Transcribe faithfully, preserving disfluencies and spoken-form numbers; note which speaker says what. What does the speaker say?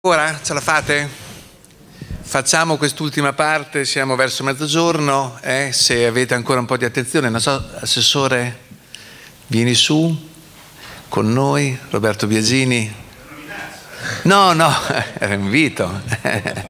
Speaker 1: Ora ce la fate? Facciamo quest'ultima parte, siamo verso mezzogiorno, eh? Se avete ancora un po' di attenzione, non so, Assessore, vieni su con noi, Roberto Biagini. No, no, era invito.